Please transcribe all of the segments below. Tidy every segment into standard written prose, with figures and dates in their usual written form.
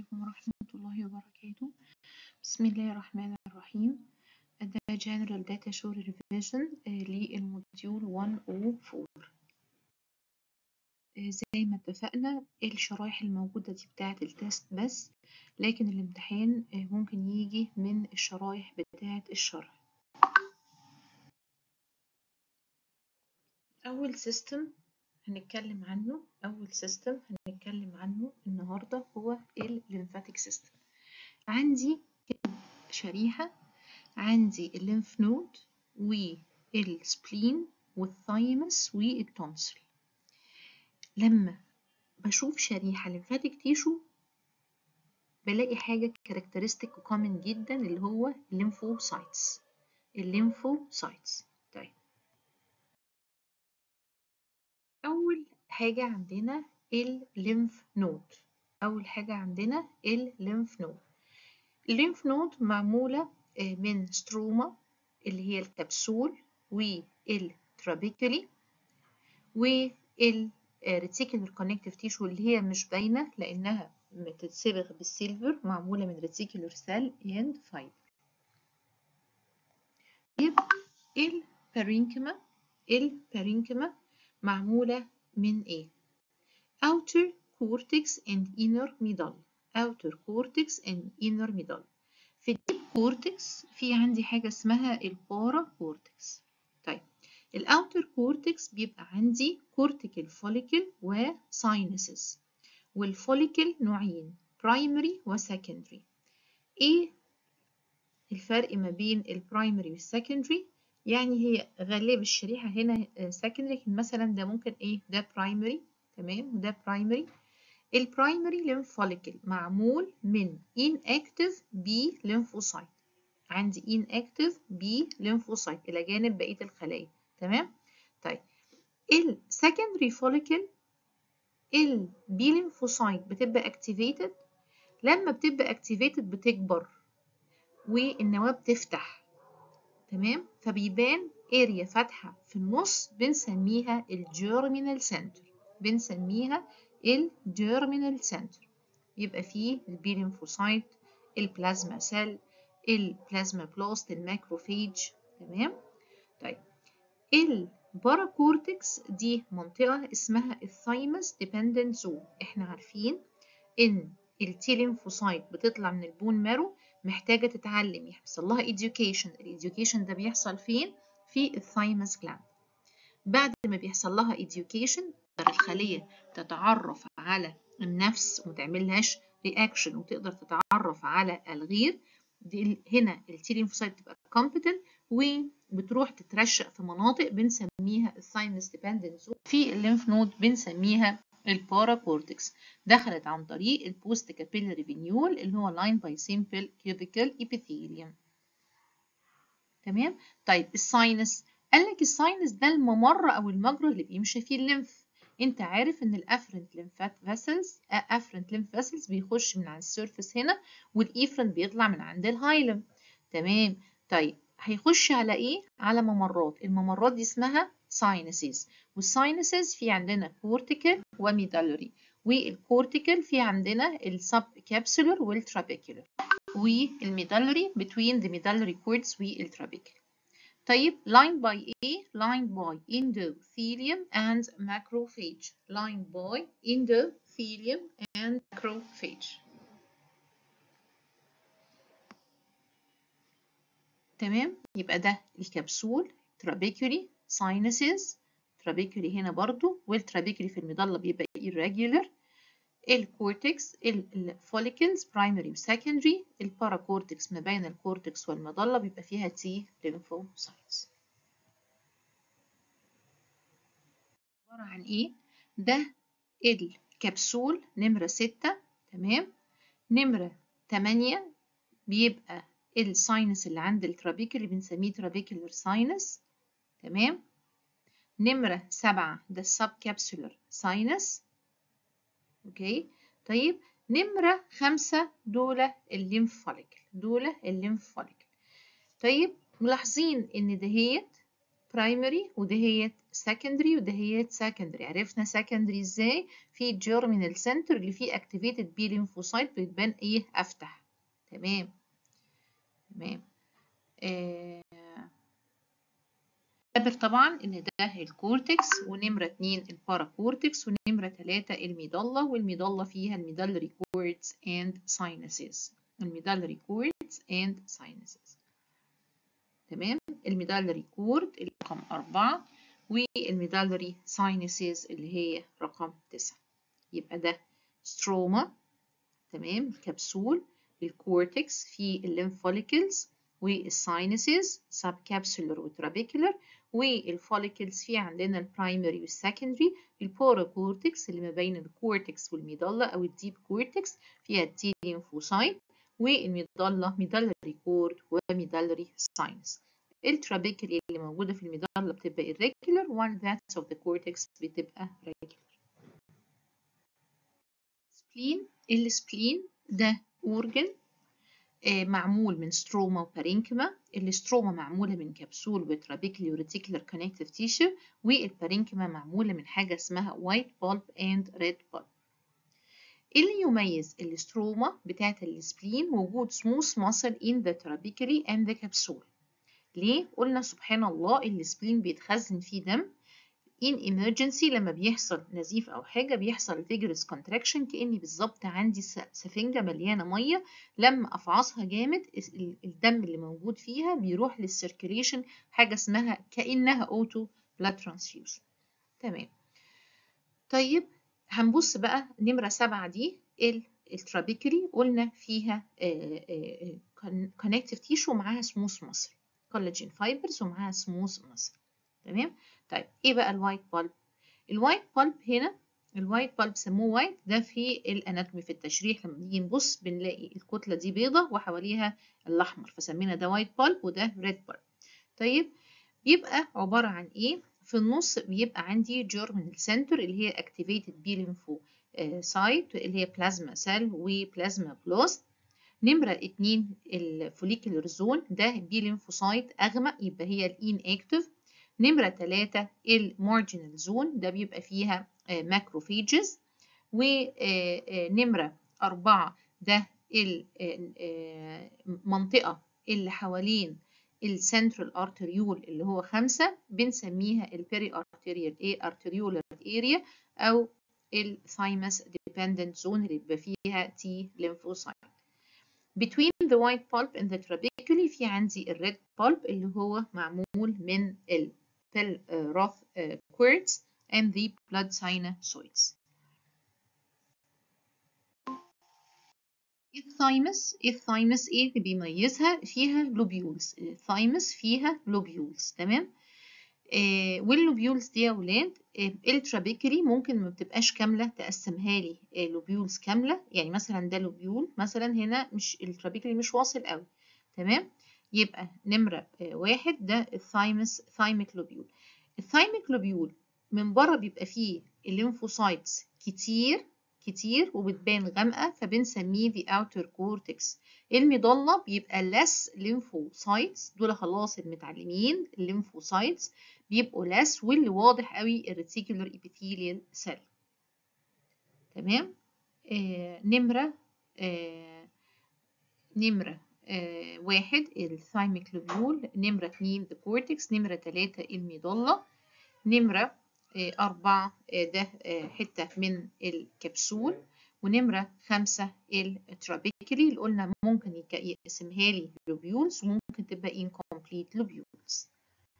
عليكم ورحمة الله وبركاته. بسم الله الرحمن الرحيم. ده General Data Show Revision للموديول 104. زي ما اتفقنا الشرايح الموجودة دي بتاعة التست بس، لكن الامتحان ممكن يجي من الشرايح بتاعة الشرح. أول سيستم هنتكلم عنه النهاردة هو الليمفاتيك سيستم. عندي شريحة، عندي الليمف نود والسبلين والثايمس والتونسل. لما بشوف شريحة ليمفاتيك تيشو بلاقي حاجة كاركترستيك وكومن جدا اللي هو الليمفوسايتس. طيب أول حاجة عندنا الليمف نود. الليمف نود معمولة من ستروما اللي هي الكبسول والترابيكولي والريتيكولار كونكتيف تيشو اللي هي مش باينة لأنها بتتصبغ بالسيلفر، معمولة من ريتيكولار سيل اند فايبر. يبقى البارينكما معمولة من ايه؟ outer cortex and inner medulla. في الديب كورتكس في عندي حاجة اسمها البارا كورتكس. طيب الاوتر كورتكس بيبقى عندي كورتيكال فوليكل وساينسز، والفوليكل نوعين برايمري وسكندري. ايه الفرق ما بين البرايمري والسكندري؟ يعني هي غالب الشريحة هنا سكندري، مثلا ده ممكن ايه ده برايمري، تمام، ده برايمري. البرايمري ليمف فوليكل معمول من inactive B lymphocyte، عندي inactive B lymphocyte إلى جانب بقية الخلايا، تمام. طيب السكندري فوليكل البي lymphocyte بتبقى activated، لما بتبقى activated بتكبر والنواة بتفتح، تمام، فبيبان اريا فاتحة في النص بنسميها الجيرمينال سنتر. يبقى فيه البي ليمفوسايت، البلازما سيل، البلازما بلاست، الماكروفيج، تمام. طيب الباراكورتكس دي منطقة اسمها الثايمس ديبندنت زون. احنا عارفين ان التي ليمفوسايت بتطلع من البون مارو، محتاجة تتعلم، يحصل لها education. الإديوكيشن ده بيحصل فين؟ في الثايمس جلاند. بعد ما بيحصل لها education تقدر الخلية تتعرف على النفس ومتعملهاش رياكشن وتقدر تتعرف على الغير. هنا التي ليمفوسايت بتبقى competent وبتروح تترشق في مناطق بنسميها الثايمس ديبندنت زون. في الليمف نود بنسميها الباراكورتكس، دخلت عن طريق البوست كابيلاري فينيول اللي هو لاين باي سيمبل كيوبيكال ابيثيليوم، تمام. طيب الساينس، قال لك الساينس ده الممر او المجرى اللي بيمشي فيه الليمف. انت عارف ان الافرنت ليمف فاسلز بيخش من على السيرفس هنا، والايفرنت بيطلع من عند الهايلم، تمام. طيب هيخش على ايه؟ على ممرات. الممرات دي اسمها ساينسز، والساينسز في عندنا كورتيكال وميدالوري، والكورتيكال في عندنا السب كابسولر والترابيكولر، والميدالوري between the medullary cords والترابيكولر. طيب lined by ايه؟ lined by endothelium and macrophage. تمام. يبقى ده الكبسول، ترابيكولي، ساينسز، ترابيكولي هنا برضو، والترابيكولي في المظلة بيبقى irregular. الكورتكس، الفوليكلز برايمري وسكندري، الباراكورتكس ما بين الكورتكس والمظلة بيبقى فيها تي ليمفوسايتس. عبارة عن ايه؟ ده الكبسول نمرة 6، تمام. نمرة 8 بيبقى الساينس اللي عند الترابيكل اللي بنسميه ترابيكولر ساينس، تمام. نمرة 7 ده السب كابسولر ساينس، اوكي. طيب نمرة 5 دول الليمف فوليكل. طيب ملاحظين ان دهيت برايمري ودهيت سكندري ودهيت سكندري. عرفنا سكندري ازاي؟ في جيرمينال سنتر اللي فيه اكتيفيتد بي ليمفوسايت بتبان ايه؟ افتح. تمام تمام. نعتبر طبعا ان ده الكورتكس، ونمرة 2 الباراكورتكس، ونمرة 3 الميدالا، والميدالا فيها الميدالري كوردز اند ساينسز. الميدالري كوردز اند ساينسز. تمام. الميدالري كورد اللي رقم 4، والميدالري ساينسز اللي هي رقم 9. يبقى ده ستروما، تمام، الكبسول، الكورتكس في الليمف فوليكلز، والساينسز سب كابسولر وترابيكولر، والفوليكلز في عندنا البرايمري والسكندري، البوروكورتكس اللي ما بين الكورتكس والميدالا او الديب كورتكس فيها التي ليمفوسايت، والميدالا ميدالري كورد وميدالري ساينس. الترابيكولي اللي موجوده في الميدالا بتبقى irregular while that of the cortex بتبقى regular. سبلين، السبلين ده اورجن معمول من ستروما وبارينكما. الستروما معمولة من كبسول وترابيكلي وريتيكولار كونكتيف تيشو، والبارينكما معمولة من حاجة اسمها وايت بالب اند ريد بالب. اللي يميز الستروما بتاعت السبلين وجود سموث ماسل in the trabeculae and the capsule. ليه؟ قلنا سبحان الله السبلين بيتخزن فيه دم in emergency. لما بيحصل نزيف أو حاجة بيحصل vigorous contraction، كأني بالظبط عندي سفنجة مليانة مية، لما أفعصها جامد الدم اللي موجود فيها بيروح للسيركيليشن، حاجة اسمها كأنها أوتو بلاد ترانسفيوجن. تمام. طيب هنبص بقى نمرة 7 دي الترابيكولي، قلنا فيها connective tissue ومعاها smooth muscle، collagen fibers ومعاها smooth muscle. تمام. طيب ايه بقى الوايت بالب؟ الوايت بالب هنا، الوايت بالب سموه وايت، ده في الاناتومي في التشريح لما نيجي نبص بنلاقي الكتله دي بيضه وحواليها الاحمر، فسمينا ده وايت بالب وده ريد بالب. طيب بيبقى عباره عن ايه؟ في النص بيبقى عندي جيرمينال سنتر اللي هي اكتيفيتد بي ليمفو سايت اللي هي بلازما سيل وبلازما بلاست. نمرة 2 الفوليكولر زون، ده بي ليمفوسايت أغمق يبقى هي الإن أكتف. نمرة 3 المارجنال زون، ده بيبقى فيها ماكروفيجز. ونمرة 4 ده المنطقة اللي حوالين السنترال ارتريول اللي هو 5، بنسميها البيري ارتريولار اريا أو الثايمس ديبندنت زون اللي بيبقى فيها تي ليمفوسايت. Between the white pulp and the trabeculae في عندي الريد pulp اللي هو معمول من ال rough quartz and the blood sinusoids. الثايمس ايه اللي بيميزها؟ فيها لوبيولز. الثايمس فيها لوبيولز. تمام. واللوبيولز دي يا ولاد الترابيكولي ممكن ما بتبقاش كامله، تقسمها لي لوبيولز كامله، يعني مثلا ده لوبيول مثلا هنا مش الترابيكولي مش واصل قوي. تمام. يبقى نمره 1 ده الثايمس ثايميك لوبيول. الثايميك لوبيول من بره بيبقى فيه الليمفوسايتس كتير وبتبان غامقه، فبنسميه the outer cortex. المضله بيبقى less lymphocytes، دول خلاص المتعلمين الليمفوسايتس بيبقوا less، واللي واضح قوي الريتيكولار epithelial cell. تمام. نمرة 1 الثايميك لوبيول، نمرة 2 the cortex، نمرة 3 المضلة، نمرة 4 ده حتة من الكبسول، ونمرة 5 الترابيكولي اللي قلنا ممكن يقسمها لي لوبيولز وممكن تبقى incomplete لوبيولز.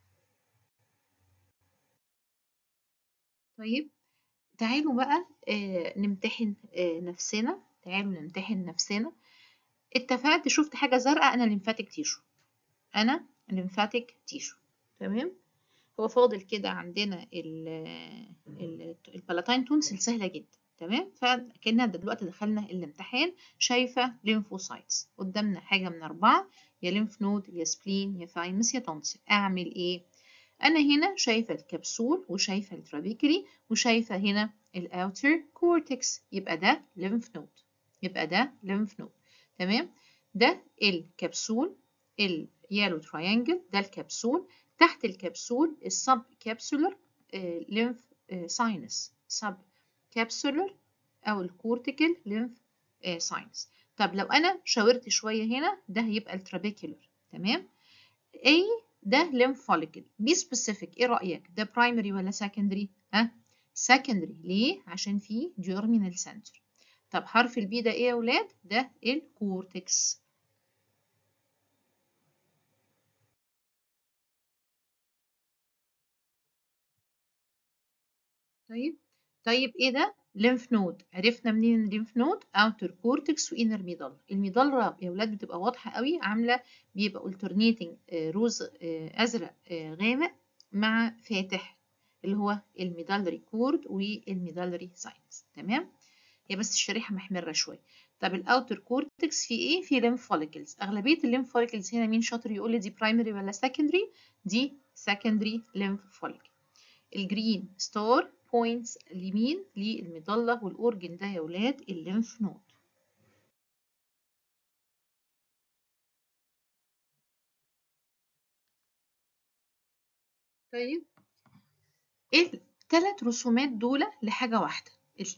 طيب تعالوا بقى نمتحن نفسنا. تعالوا نمتحن نفسنا. اتفقت شفت حاجة زرقاء، أنا ليمفاتيك تيشو، أنا ليمفاتيك تيشو. تمام. هو فاضل كده عندنا البلاتين تونسل سهلة جدا. تمام. فكنا دلوقتي دخلنا الامتحان. شايفة ليمفوسايتس قدامنا حاجة من 4، يا ليمف نود يا سبلين يا ثايمس يا تونسل. أعمل إيه؟ أنا هنا شايفة الكبسول وشايفة الترابيكولي وشايفة هنا الأوتر كورتكس، يبقى ده ليمف نود، يبقى ده ليمف نود. تمام. ده الكبسول اليالو تراينجل، ده الكبسول. تحت الكبسول السب كابسولر ليمف ساينس، سب كابسولر او الكورتيكال ليمف ساينس. طب لو انا شاورت شويه هنا ده هيبقى الترابيكولر. تمام. A ده lymph follicle. be specific. ايه رأيك؟ ده primary ولا secondary؟ secondary. ليه؟ عشان فيه germinal center. طب حرف البي ده ايه يا ولاد؟ ده الكورتكس. طيب ايه ده؟ lymph node. عرفنا منين lymph node؟ outer cortex و inner medulla. الميدالة يا ولاد بتبقى واضحة قوي، عاملة بيبقى alternating روز ازرق غامق مع فاتح، اللي هو الميدالري كورد والميدالري ساينس. تمام. هي بس الشريحة محمرة شوية. طب الاوتر كورتكس فيه ايه؟ فيه lymph follicles. اغلبية الليمف follicles هنا مين شاطر يقول لي دي primary ولا secondary؟ دي secondary lymph follicle. الجرين ستار بوينتس اليمين للمظلة، والأورجن ده يا ولاد الليمف نود. طيب ايه الثلاث رسومات دول لحاجة واحدة؟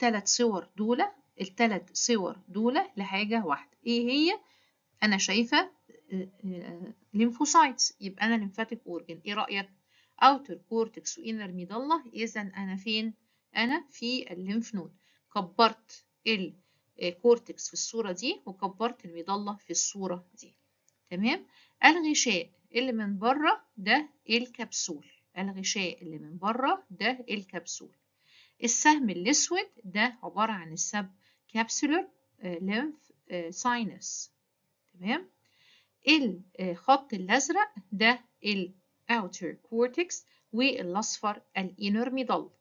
الثلاث صور دول لحاجة واحدة. ايه هي؟ انا شايفة ليمفوسايتس، يبقى انا ليمفاتيك اورجن. ايه رأيك؟ اوتر كورتكس وانر ميدالة، اذا انا فين؟ انا في الليمف نود. كبرت الكورتكس في الصورة دي وكبرت الميدالة في الصورة دي. تمام. الغشاء اللي من بره ده الكبسول. الغشاء اللي من بره ده الكبسول. السهم الاسود ده عبارة عن السب كابسولر ليمف ساينس. تمام. الخط الازرق ده الاوتر كورتكس، والاصفر الانر ميدال.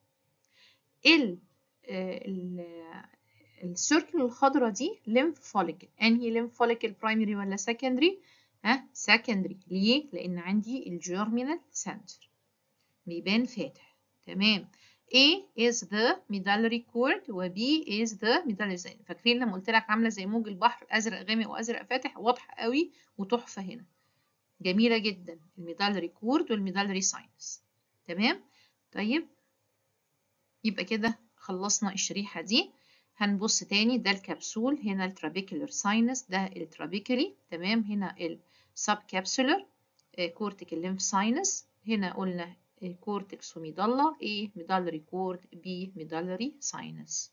السيركل الخضراء دي lymph follicle. انهي lymph follicle؟ primary ولا secondary؟ secondary. ليه؟ لان عندي الجيرمينال سنتر بيبان فاتح. تمام. A is the medullary cord و B is the medullary sign. فاكرين لما قلت لك عامله زي موج البحر، ازرق غامق وازرق فاتح؟ واضحه قوي وتحفه هنا، جميله جدا الميدالري كورد والميدالري ساينس. تمام. طيب يبقى كده خلصنا الشريحة دي. هنبص تاني، ده الكبسول، هنا الترابيكولر ساينس، ده الترابيكولي. تمام. هنا السب كابسولر كورتيكال ليمف ساينس. هنا قلنا كورتكس وميدالا، A ميدالري كورد، B ميدالري ساينس.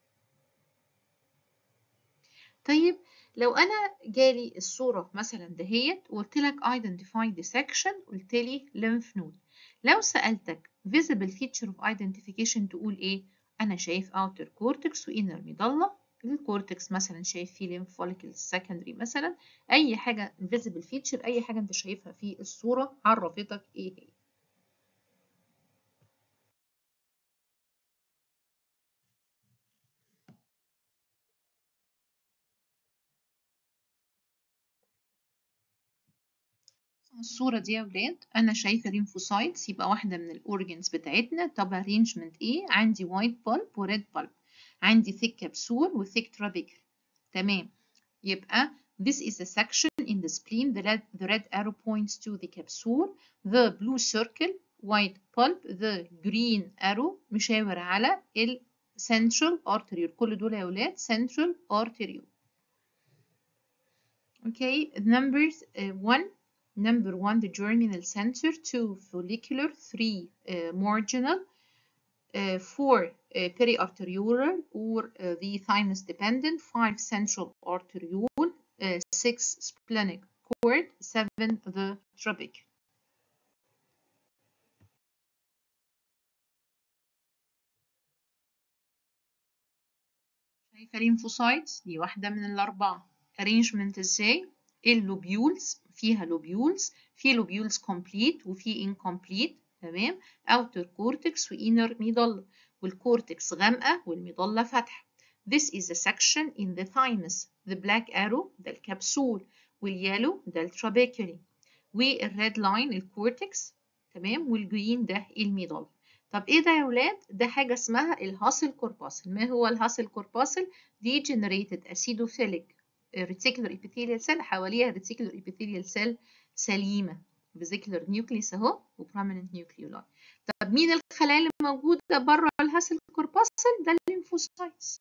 طيب لو انا جالي الصورة مثلا دهيت وقلت لك identify the section، قلت لي lymph node. لو سألتك visible feature of identification تقول ايه؟ انا شايف outer cortex و inner medulla. الكورتكس مثلا شايف فيه lymph follicles secondary مثلا. اي حاجة visible feature، اي حاجة انت شايفها في الصورة عرفتك ايه هي. الصورة دي يا ولاد أنا شايفة lymphocytes، يبقى واحدة من الأورجنز بتاعتنا. طب arrangement إيه؟ عندي white pulp و red pulp، عندي thick capsule و thick trabecle. تمام. يبقى this is a section in the spleen. The red arrow points to the capsule. The blue circle white pulp. The green arrow مشاور على ال central arteriole. كل دول يا ولاد central arteriole. Okay, numbers 1. Number 1, the germinal center. 2, follicular. 3, marginal. 4, periarteriolar or the thymus dependent. 5, central arteriole. 6, splenic cord. 7, the trabecle. شايفة lymphocytes دي واحدة من الأربعة. arrangement ازاي؟ اللوبيولز فيها لوبيولز، في لوبيولز complete وفي incomplete. تمام. outer cortex و inner medulla، والكورتكس غامقة والميدالة فاتحة. This is a section in the thymus. The black arrow ده الكبسول، واليالو ده الترابيكولي، والريد لاين الكورتكس. تمام. والجرين ده الميدالة. طب ايه ده يا ولاد؟ ده حاجة اسمها الهاسل كورباسل. ما هو الهاسل كورباسل؟ degenerated acidophilic reticular epithelial cell، حواليها reticular epithelial cell سليمة. فيزيكولار نيوكليس اهو وبراميننت نيوكليولاي. طب مين الخلايا اللي موجوده بره الهاسل كورباسل؟ ده الليمفوسايتس.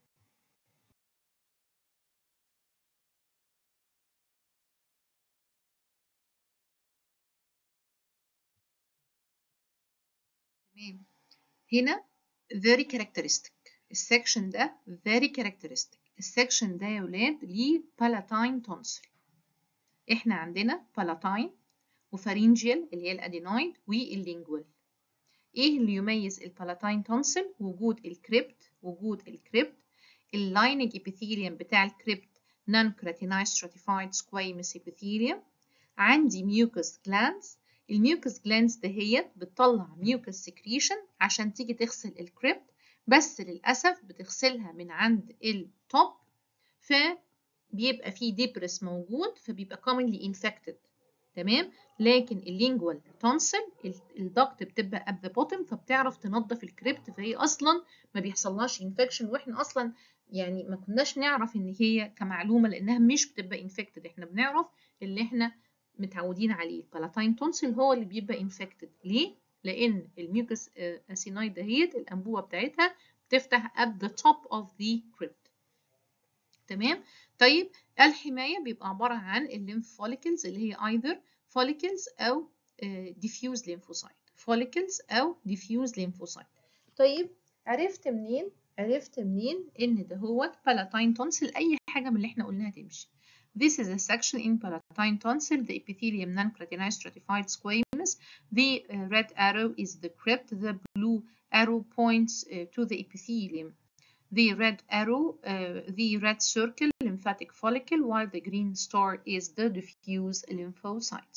تمام. هنا very characteristic. السكشن ده very characteristic. السكشن ده يا ولاد ليه palatine tonsil. احنا عندنا palatine وفارينجيال اللي هي الادينويد واللينجوال. ايه اللي يميز البالاتاين تونسل؟ وجود الكريبت. اللايننج ابيثيليوم بتاع الكريبت نون كراتينايز ستراتيفايد سكويموس ابيثيليوم. عندي ميوكس جلاندز. الميوكس جلاندز دهيت بتطلع ميوكس سكريشن عشان تيجي تغسل الكريبت، بس للاسف بتغسلها من عند التوب، فبيبقى فيه ديبرس موجود فبيبقى commonly infected. تمام. لكن اللينجوال تونسل الضغط بتبقى at the bottom فبتعرف تنظف الكريبت، فهي اصلا ما بيحصلهاش انفكشن، واحنا اصلا يعني ما كناش نعرف ان هي كمعلومه لانها مش بتبقى انفكتد. احنا بنعرف اللي احنا متعودين عليه البالاتاين تونسل هو اللي بيبقى انفكتد. ليه؟ لان الميوكس اسينايد دهيت الانبوبه بتاعتها بتفتح at the top of the crypt. تمام. طيب الحمايه بيبقى عباره عن الليمف فوليكلز اللي هي either فوليكلز او diffuse lymphocyte. فوليكلز او diffuse lymphocyte. طيب عرفت منين ان ده هو palatine tonsil؟ اي حاجه من اللي احنا قلناها تمشي. This is a section in palatine tonsil, the epithelium non-keratinized stratified squamous. The red arrow is the crypt. The blue arrow points to the epithelium. The red arrow, the red circle, lymphatic follicle, while the green star is the diffuse lymphocytes.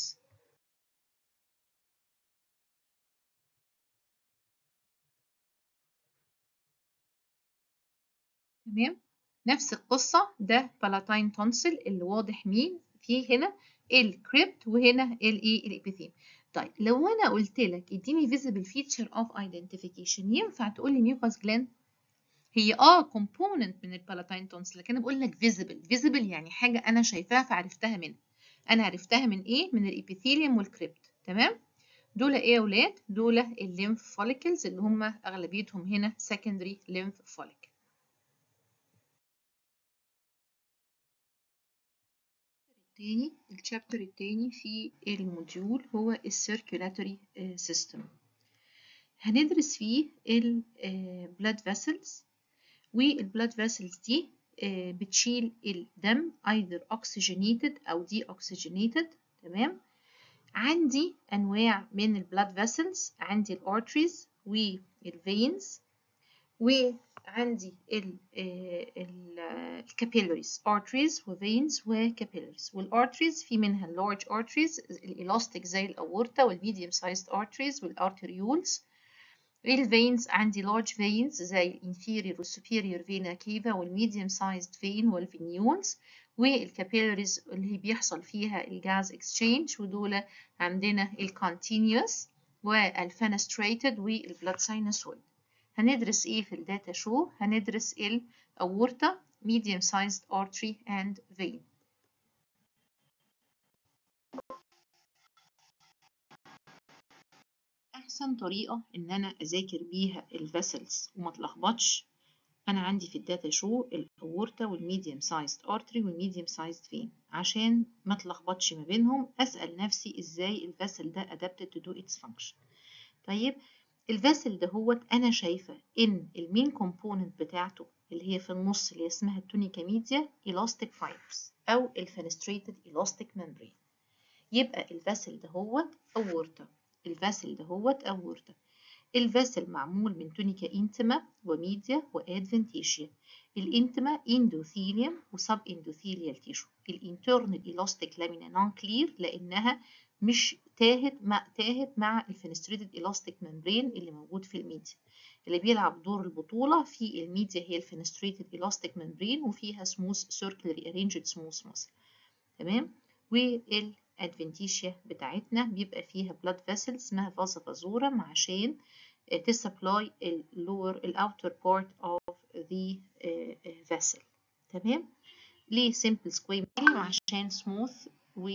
تمام. نفس القصة، ده palatine tonsil اللي واضح مين فيه هنا؟ الكريبت وهنا الايه؟ الابيثيم. طيب لو انا قلت لك اديني visible feature of identification ينفع تقول لي mucous gland؟ هي component من البالاتاين تونسل، لكن انا بقول لك visible يعني حاجه انا شايفاها فعرفتها منها. انا عرفتها من ايه؟ من الابيثيليوم والكريبت. تمام. دول ايه يا اولاد؟ دول الليمف فوليكلز اللي هم اغلبيتهم هنا secondary lymph follicle. الشابتر التاني في الموديول هو السيركيولاتوري سيستم. هندرس فيه البلاد فيسلز، والبلاد فيسلز دي بتشيل الدم either oxygenated أو deoxygenated. تمام. عندي أنواع من البلاد فيسلز، عندي الارتريز والفينز، وعندي الكابيلاريز، arteries وفينز وكابيلاريز. والارتريز في منها اللارج arteries الالاستيك زي الاورتا، والميديوم سايزد arteries والارتريولز. الفينز عندي large veins زي الانفيريور والسوبيريور فينا كيفا والميديوم سايزد فين والفينيولز. والكابيلاريز اللي بيحصل فيها الجاز اكسشينج، ودول عندنا الكونتينيوس والفنستريتد والبلاد ساينوسويد. هندرس ايه في الداتا شو؟ هندرس الاورتا، medium sized artery and vein. احسن طريقه ان انا اذاكر بيها الفيسلز وما اتلخبطش، انا عندي في الداتا شو الاورتا والميديوم سايزد ارتري والميديوم سايزد فين، عشان ما اتلخبطش ما بينهم اسال نفسي ازاي الفيسل ده adapted to do its function. طيب الفيسل ده هو انا شايفه ان المين كومبوننت بتاعته اللي هي في النص اللي اسمها التونيكا ميديا elastic fibers او الفنستريتد elastic membrane. يبقى الفيسل ده هو اورتا. الفيسل ده هو اورتا. الفيسل معمول من تونيكا انتما وميديا وادفنتيشيا. الانتما اندوثيليوم وسب اندوثيليال تيشو. الانترنال الاستيك لامينا نون كلير لانها مش تاهت مع الفنستريتد الاستيك ممبرين اللي موجود في الميديا. اللي بيلعب دور البطولة في الميديا هي الفنستريتد الاستيك ممبرين، وفيها سموث سيركلري ارينجد سموث ماسل. تمام. والادفنتيشيا بتاعتنا بيبقى فيها بلاد فيسل اسمها فازا فازورم عشان تسبلاي اللور الاوتر بارت اوف ذا فيسل. تمام. ليه سمبل سكوير عشان سموث و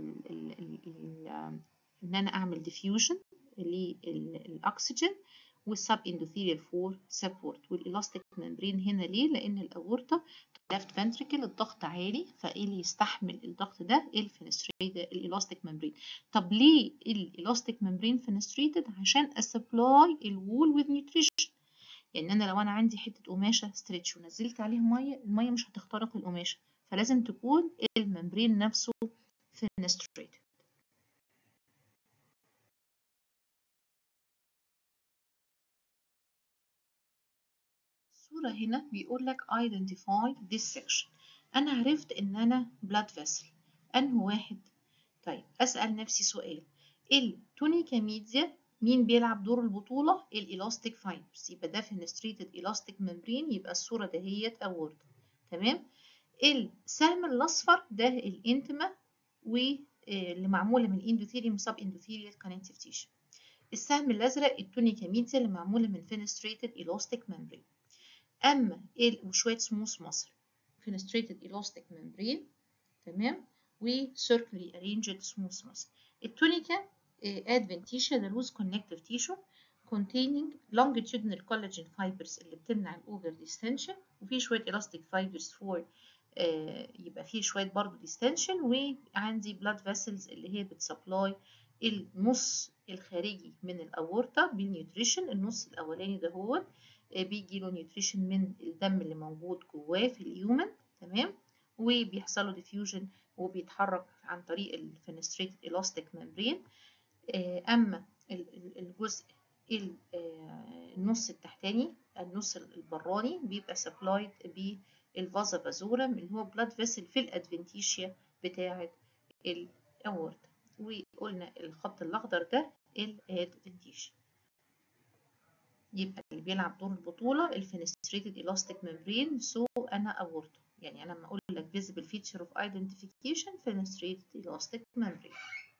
ان انا اعمل diffusion للاكسجين، والسب اندوثيريال فور سبورت. والالاستيك ممبرين هنا ليه؟ لان الاورطه left ventricle الضغط عالي، فايه اللي يستحمل الضغط ده؟ الفينستريتد الالاستيك ممبرين. طب ليه الالاستيك ممبرين فينستريتد؟ عشان اسبلاي الوول وذ نيوتريشن. يعني انا لو انا عندي حته قماشه ستريتش ونزلت عليها ميه، الميه مش هتخترق القماشه، فلازم تكون الممبرين نفسه فينستريتد. الصورة هنا بيقول لك identify this section. أنا عرفت إن أنا blood vessel. أنه واحد؟ طيب أسأل نفسي سؤال، التونيكا ميديا مين بيلعب دور البطولة؟ الإلاستيك فايبرز، يبقى ده فينستريتد إلاستيك ممبرين، يبقى الصورة دهيت أورطة. تمام. السهم الأصفر ده الإنتما واللي معمولة من اندوثيريوم سب اندوثيريال كونكتيف تيشو. السهم الأزرق التونيكا ميديا اللي معمولة من فينستريتد إلاستيك ممبرين. اما وشويه سموث ماسل فينستريتد الاستيك ممبرين. تمام. وسيركلي ارينجد سموث ماسل. التونيكا ادفنتيشيا ده لوز كونكتيف تيشو containing longitudinal collagen fibers اللي بتمنع الاوفر ديستنشن، وفي شويه elastic fibers فور يبقى فيه شويه برضه ديستنشن، وعندي blood vessels اللي هي بتسبلاي النص الخارجي من الاورطه بالنيوتريشن. النص الاولاني ده هو بيجي له نيوتريشن من الدم اللي موجود جواه في الهيومن. تمام. وبيحصل له ديفيوجن وبيتحرك عن طريق الفينستريتد الاستيك ممبرين. اما الجزء النص التحتاني، النص البراني، بيبقى سبلايد بالفازا فازورم اللي هو بلاد فيسل في الادفنتيشيا بتاعه الاورطه. وقلنا الخط الاخضر ده الادفنتيشيا. يبقى اللي بيلعب دور البطولة الفينستريتد الاستيك ممبرين. سو أنا أورطة، يعني أنا لما أقول لك visible feature of identification fenestrated elastic membrane.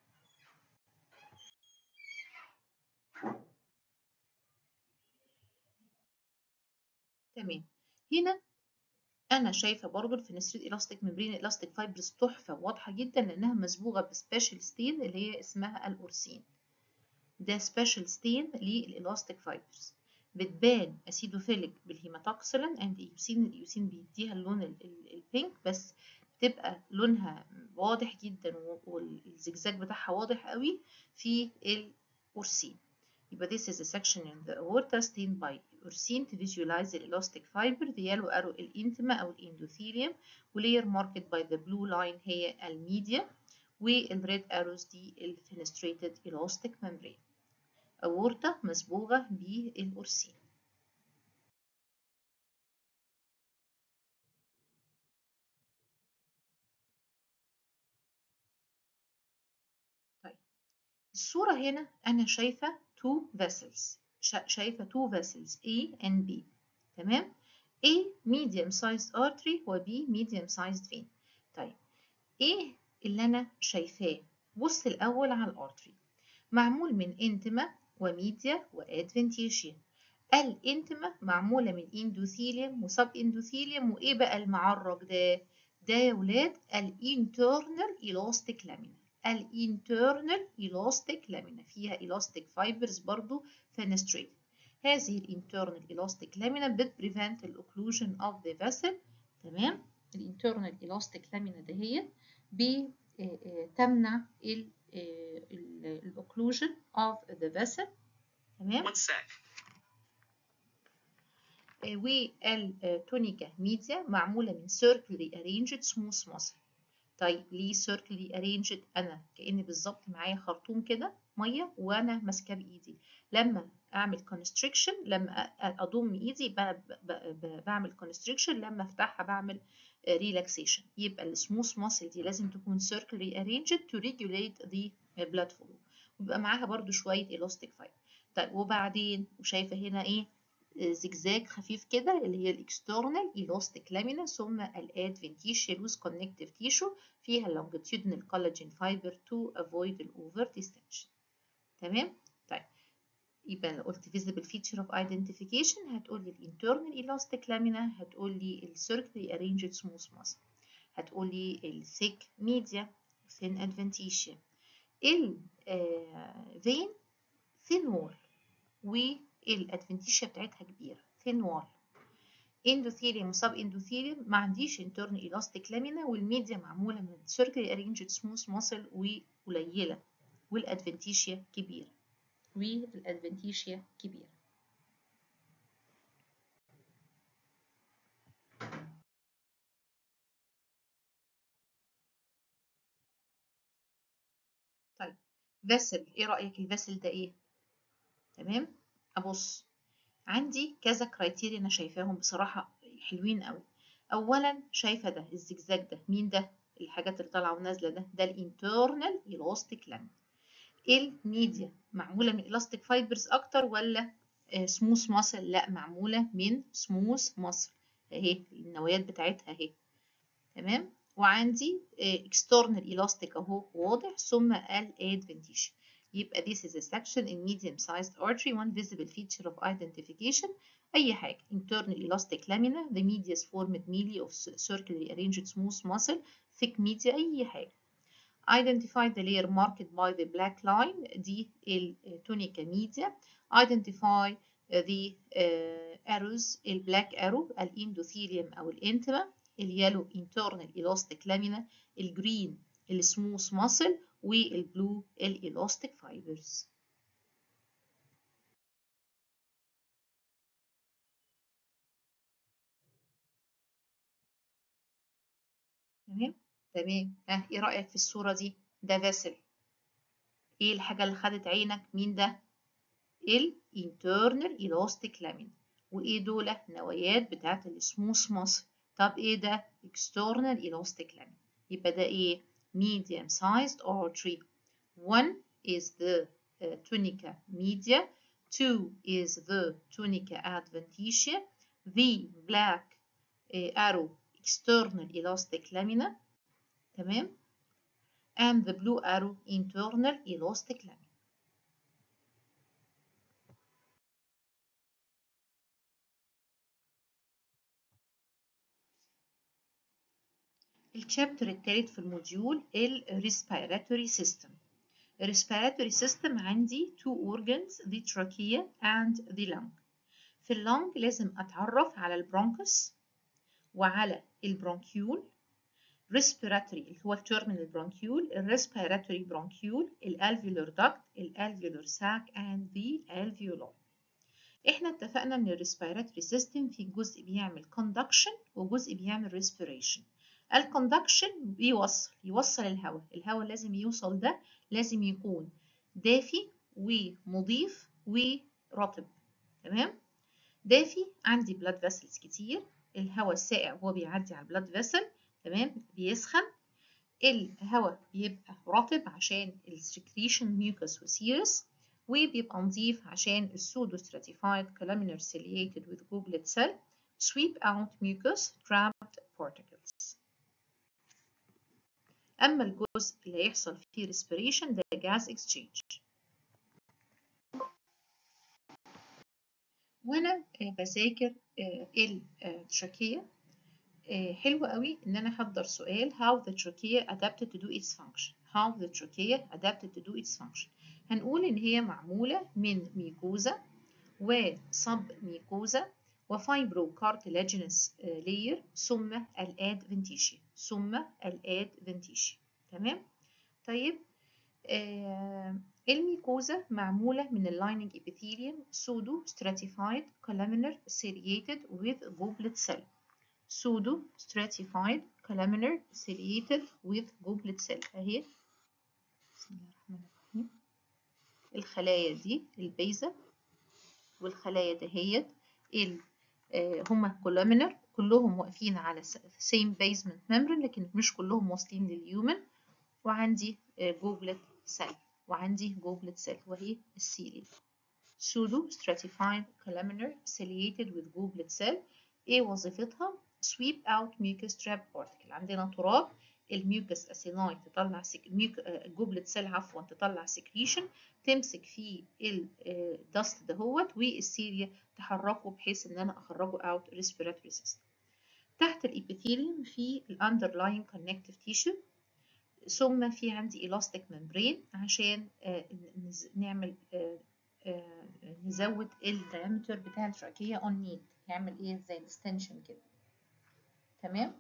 تمام. هنا أنا شايفة برضو الفينستريتد الاستيك ممبرين الاستيك فايبرز تحفة واضحة جدا لأنها مصبوغة بسبيشال ستين اللي هي اسمها الأورسين. ده سبيشال ستين للالاستيك فايبرز، بتبان اسيدوفيليك بالهيماتوكسلين اند ايوسين. الايوسين بيديها اللون البينك، بس بتبقى لونها واضح جدا والزجزاج بتاعها واضح قوي في الأورسين. يبقى this is a section in the aorta stained by أورسين to visualize the elastic fiber. the yellow arrow الانتما أو الاندوثيليوم، ولير marked by the blue line هي الميديا، والريد arrows دي الفينستريتد elastic membrane. أورطة مصبوغة بالأورسين. طيب الصورة هنا أنا شايفة two vessels، شايفة two vessels A and B. تمام. A medium sized artery و B medium sized vein. طيب إيه اللي أنا شايفاه؟ بص الأول على الارتري، معمول من انتما وميديا وادفنتيشيا. الانتما معمولة من اندوثيليوم وسب اندوثيليوم، وايه بقى المعرج ده؟ ده يا ولاد الانترنال الاستيك لامينا. الانترنال الاستيك لامينا فيها الاستيك فايبرز برضو فينستريتد. هذه الانترنال الاستيك لامينا بتبريفنت الاوكلوجن اوف ذا فيسل. تمام. الانترنال الاستيك لامينا دهيت بتمنع الاوكلوجن اوف ذا فيسل. تمام. والتونيكا ميديا معمولة من circularly arranged smooth muscle. طيب ليه circularly arranged؟ أنا كأني بالظبط معايا خرطوم كده مية وأنا ماسكاه بإيدي. لما أعمل constriction، لما أضم إيدي بعمل constriction، لما أفتحها بعمل relaxation. يبقى السموث muscle دي لازم تكون circularly arranged to regulate the blood flow، ويبقى معاها برضو شوية elastic fiber. طيب وبعدين وشايفة هنا إيه؟ زجزاج خفيف كده اللي هي الاكسترنال الاستيك لامينا، ثم الادفنتيشيا لوز كونكتيف تيشو فيها longitudinal collagen fiber to avoid الاوفر ديستنشن. تمام. طيب يبقى لو قلت visible feature of identification هتقول لي الانترنال الاستيك لامينا، هتقول لي السيركلي arranged smooth muscle، هتقول لي الثيك ميديا، thin adventitia. الفين thin wall والادفنتيشيا بتاعتها كبيرة thin wall. endothelium sub endothelium ما عنديش internal elastic lamina والميديا معمولة من circularly arranged smooth muscle وقليلة والادفنتيشيا كبيرة طيب فاسل، ايه رأيك الفاسل ده ايه؟ تمام. ابص عندي كذا كرايتيريا انا شايفاهم بصراحة حلوين قوي. اولا شايفة ده الزجزاج ده، مين ده؟ الحاجات اللي طالعة ونازلة ده الانترنال الاستيك لامين. الميديا معمولة من الاستيك فايبرز اكتر ولا سموث ماسل؟ لا، معمولة من سموث ماسل اهي، النوايات بتاعتها اهي. تمام. وعندي external elastic اهو واضح، ثم الادفنتيشن. يبقى this is a section in medium sized artery, one visible feature of identification. اي حاجه internal elastic lamina, the media is formed mainly of circularly arranged smooth muscle, thick media، اي حاجه. identify the layer marked by the black line، دي التونيكا media. identify the arrows، البلاك arrow الاندوثيليوم او الانتما، اليالو internal elastic lamina، الجرين السموث muscle، والبلو الالاستيك فايبرز. تمام تمام. ايه رأيك في الصورة دي؟ ده فاسل. ايه الحاجة اللي خدت عينك؟ مين ده؟ الانترنال الاستيك لامين. وايه دول؟ نوايات بتاعت السموث ماسل. طب ايه ده؟ external elastic lamina. يبقى ده ايه؟ medium sized artery. One is the tunica media, two is the tunica adventitia, the black arrow external elastic lamina، تمام، and the blue arrow internal elastic lamina. الشابتر الثالث في الموديول الريسبيراتوري سيستم. الريسبيراتوري سيستم عندي two organs، the trachea and the lung. في اللنج لازم اتعرف على البرونكس وعلى البرونكيول، respiratory اللي هو التيرمينال برونكيول، الريسبيراتوري برونكيول، الالفيولار داكت، الالفيولار ساك and the alveoli. احنا اتفقنا ان الريسبيراتوري سيستم في جزء بيعمل كوندكشن وجزء بيعمل ريسبيريشن. الكوندكشن يوصل الهواء لازم يوصل، ده لازم يكون دافي ونظيف ورطب. تمام. دافي، عندي بلاد فيسلز كتير، الهواء الساقع وهو بيعدي على البلاد فيسل تمام بيسخن. الهواء بيبقى رطب عشان السكريشن ميوكس وسيرس، وبيبقى نظيف عشان السودو stratified columnar ciliated with goblet cell sweep out mucus trapped particles. أما الجزء اللي هيحصل فيه respiration ده gas exchange. وأنا بذاكر التراكية حلو قوي إن أنا أحضر سؤال how the trachea adapted to do its function. how the trachea adapted to do its function. هنقول إن هي معمولة من ميكوزا وسب ميكوزا وفايبرو كارتلاجينس لاير ثم الادفنتيشيا تمام. طيب الميكوزا معمولة من اللايننج epithelium pseudo stratified columnar ciliated with goblet cell. pseudo stratified columnar ciliated with goblet cell اهي. بسم الله الرحمن الرحيم. الخلايا دي البيزا والخلايا دهيت هما columnar كلهم واقفين على same basement membrane لكن مش كلهم واصلين لليومن. وعندي جوبلت سيل وهي السيليا. pseudo stratified columnar ciliated with goblet cell. ايه وظيفتها؟ sweep out mucus trap particle. عندنا تراب، الميوكس اسيناي تطلع جوبلت سيل عفوا تطلع سكريشن تمسك فيه الدست دهوت والسيليا تحركه بحيث ان انا اخرجه out respiratory system. تحت الابيثيليوم في الاندرلاين connective tissue ثم في عندي elastic membrane عشان نعمل نزود الدايمتر بتاع التراكية on need، يعمل ايه زي الاستنشن كده. تمام.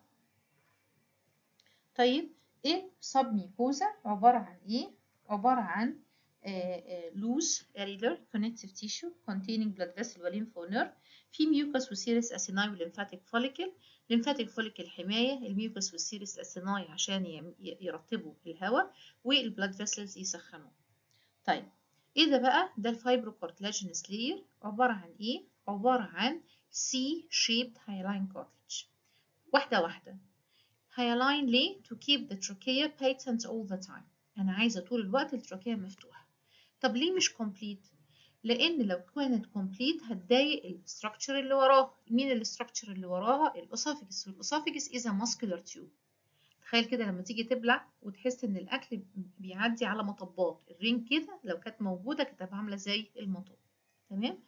طيب السبميكوزا عبارة عن ايه؟ عبارة عن loose areolar connective tissue containing blood vessel lymph nerve، في mucus وسيرس acini وليمفاتيك فوليكل. lymphatic follicle حماية، الميوكس والسيرس acini عشان يرطبوا الهواء، والبلاد فيسلز يسخنوا. طيب ايه ده بقى؟ ده الفايبروكارتلاجينس لاير. عبارة عن ايه؟ عبارة عن C shaped hyaline cartilage. واحدة واحدة. hyaline ليه؟ to keep the trachea patent all the time. أنا عايزة طول الوقت التراكية مفتوحة. طب ليه مش complete؟ لأن لو كانت complete هتضايق الستراكشر اللي وراها. مين الستراكشر اللي وراها؟ الأسوفيجس، والأسوفيجس is a muscular tube. تخيل كده لما تيجي تبلع وتحس إن الأكل بيعدي على مطبات، الرينج كده لو كانت موجودة كانت هتبقى عاملة زي المطب. تمام؟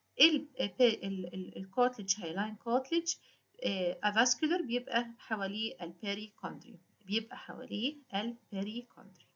الكارتلج هايلاين كارتلج افاسكولار بيبقى حواليه البيريكوندريوم، بيبقى حواليه البيريكوندريوم.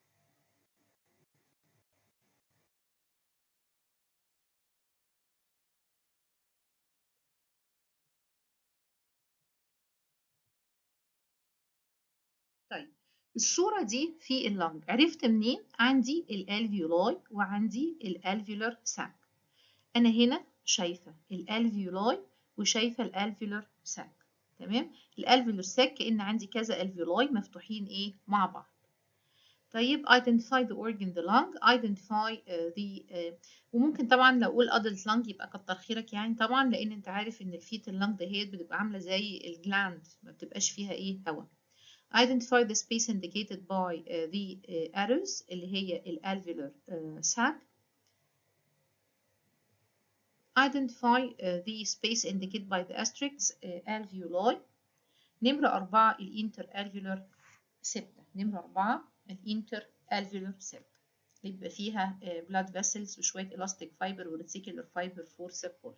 طيب الصورة دي في اللنج عرفت منين؟ عندي الالفيولاي وعندي الالفيولار ساك. أنا هنا شايفة الالفيولاي وشايفة الالفيولار ساك. تمام؟ الالفيولار ساك كأن عندي كذا الفيولاي مفتوحين إيه مع بعض. طيب identify the organ the lung، identify وممكن طبعا لو اقول adult lung يبقى كتر خيرك يعني طبعا، لان انت عارف ان الفيتال lung دهيت بتبقى عامله زي الجلاند ما بتبقاش فيها ايه هواء. identify the space indicated by the arrows اللي هي الالفيولار sac. identify the space indicated by the asterisks alveoli. نمرة 4 الانتر alveolar septa. نمرة 4 الانتر alveolar septa يبقى فيها blood vessels وشوية elastic fiber ورeticular fiber for support.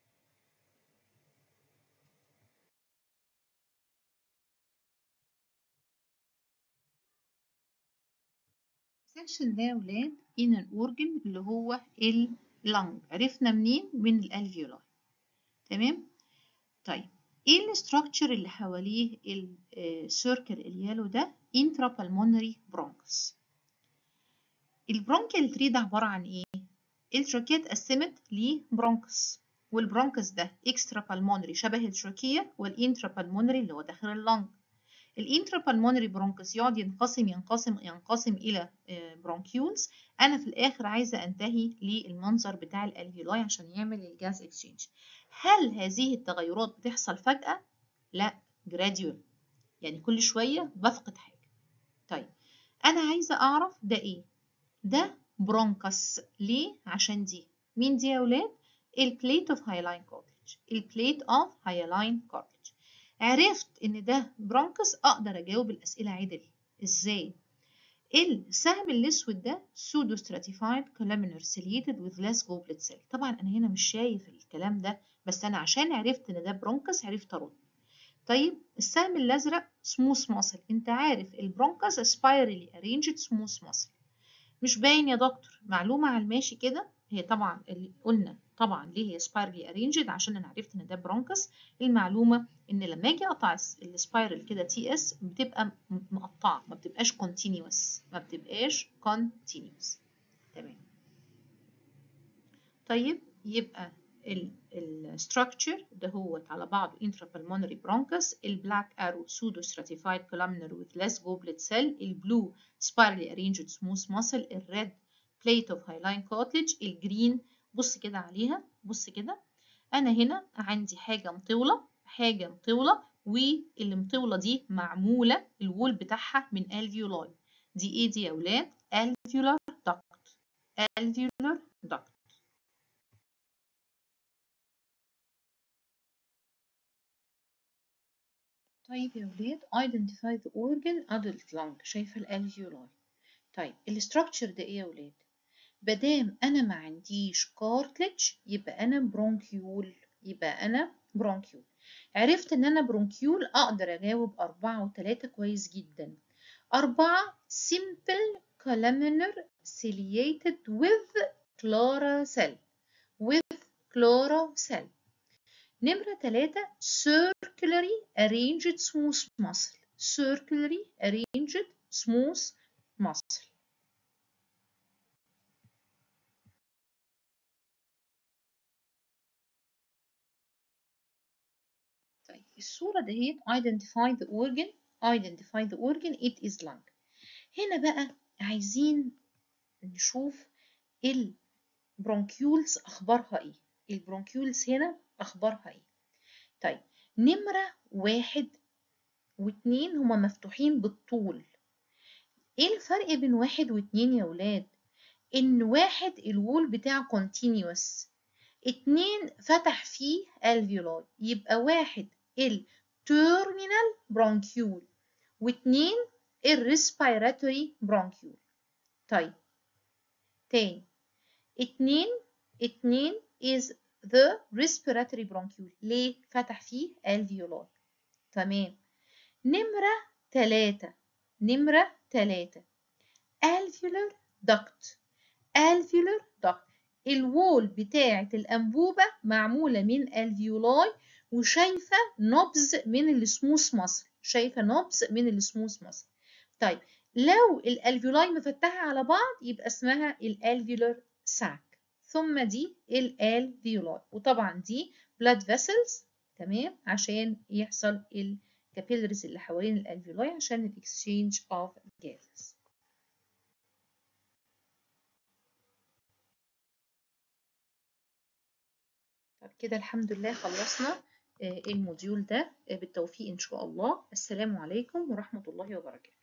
section ده يا ولاد inner organ اللي هو اللنج. عرفنا منين؟ من الالفيولاي. تمام. طيب ايه الاستراكشر اللي حواليه السيركل اليالو ده؟ intrapulmonary bronchus. البرونكيال تري ده عبارة عن ايه؟ التراكية اتقسمت لبرونكس، والبرونكس ده اكسترا بالمونري شبه التراكية، والانترا بالمونري اللي هو داخل اللنج. الانترا بالمونري برونكس يقعد ينقسم الى برونكيولز. انا في الاخر عايزه انتهي للمنظر بتاع الالفيولاي عشان يعمل الجاز اكسشينج. هل هذه التغيرات بتحصل فجأة؟ لا، جراديول، يعني كل شويه بفقد حاجه. طيب انا عايزه اعرف ده ايه؟ ده برونكس. ليه؟ عشان دي مين دي يا ولاد؟ البليت اوف هايلاين كارتلج. البليت اوف هايلاين كارتلج. عرفت ان ده برونكس، اقدر اجاوب الاسئله عدل. ازاي؟ السهم الاسود ده pseudo stratified columnar ciliated with less goblet cell. طبعا انا هنا مش شايف الكلام ده، بس انا عشان عرفت ان ده برونكس عرفت ارد. طيب السهم الازرق smooth muscle. انت عارف البرونكس spirally arranged smooth muscle. مش باين يا دكتور؟ معلومة على الماشي كده. هي طبعا اللي قلنا طبعا ليه هي سبايرلي ارينجد عشان انا عرفت ان ده برونكس. المعلومة ان لما اجي اقطع السبايرل كده تي اس بتبقى مقطعة، ما بتبقاش كونتينيوس، ما بتبقاش كونتينيوس. تمام. طيب يبقى الستراكشر ده هو على بعضه intrapulmonary bronchus، البلاك arrow pseudo stratified columnar with less goblet cell، البلو spirally arranged smooth muscle، الريد plate of hyaline cartilage، الجرين بص كده عليها، بص كده انا هنا عندي حاجه مطوله، حاجه مطوله، واللي مطوله دي معموله الوول بتاعها من alveoli. دي ايه دي يا اولاد؟ alveolar duct. alveolar duct. طيب يا ولاد identify the organ adult lung. شايفة الالفيولاي. طيب الاستراكشر ده ايه يا ولاد؟ مادام انا ما عنديش كارتلج يبقى انا برونكيول، يبقى انا برونكيول. عرفت ان انا برونكيول، اقدر اجاوب 4 و3 كويس جدا. 4 simple columnar ciliated with chlorophyll نمرة 3 circularly arranged smooth muscle. طيب الصورة دهيت identify the organ it is lung. هنا بقى عايزين نشوف البرونكيولز أخبارها إيه. البرونكيولز هنا أخبارها إيه. طيب نمرة 1 و2 هما مفتوحين بالطول. إيه الفرق بين 1 و2 يا ولاد؟ إن 1 الوول بتاعه continuous، 2 فتح فيه alveoli، يبقى 1 التيرمينال برونكيول و2 الريسبيراتوري برونكيول. طيب تاني 2 is the respiratory bronchiole. ليه؟ فتح فيه alveoli. تمام. نمرة 3 alveolar duct. الوول بتاعة الأنبوبة معمولة من alveoli وشايفة نبض من السموث ماسل. طيب لو الالفيولاي مفتحة على بعض يبقى اسمها الالفيولار ساك، ثم دي الالفيولاي، وطبعا دي blood vessels. تمام، عشان يحصل الكابيلاريز اللي حوالين الالفيولاي عشان الاكسشينج اوف gases. طب كده الحمد لله خلصنا الموديول ده بالتوفيق إن شاء الله. السلام عليكم ورحمة الله وبركاته.